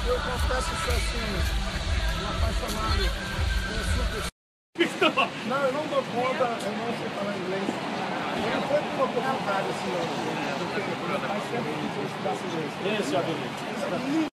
Eu confesso ser assim, um apaixonado por super. Não, eu não dou conta, eu não sei falar inglês. Eu não foi por uma oportunidade assim, meu pai sempre quis estudar inglês. Esse é o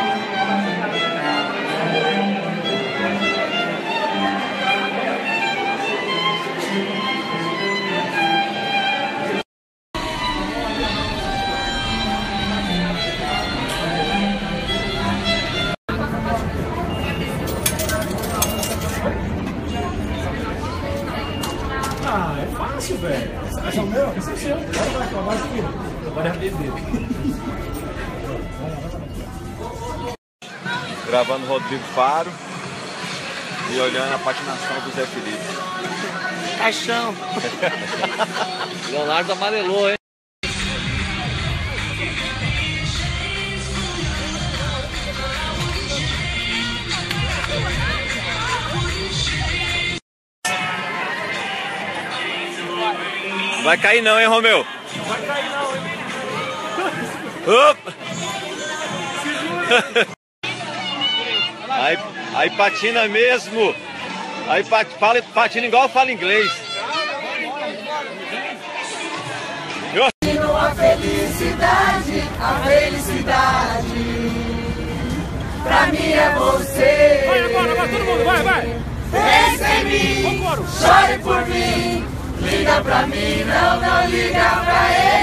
Ah, é fácil, velho. Esse é o meu? Esse é o seu. Agora vai acabar aqui. Agora é a vez dele. Gravando Rodrigo Faro e olhando a patinação do Zé Felipe. Caixão. Leonardo amarelou, hein? Vai cair não, hein, Romeu? Não vai cair não, hein? Opa! Aí patina mesmo. Aí patina igual fala inglês. A felicidade, pra mim é você. Vai agora, vai todo mundo, vai! Pensa em mim, chore por mim, liga pra mim, não liga pra ele.